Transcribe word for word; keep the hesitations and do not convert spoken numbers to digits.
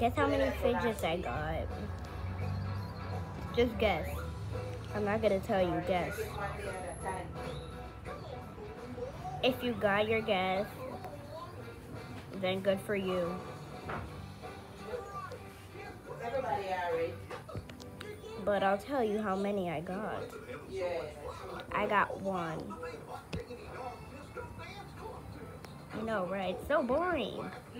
Guess how many fidgets I got. Just guess. I'm not gonna tell you, guess. If you got your guess, then good for you. But I'll tell you how many I got. I got one. I know, right? So boring.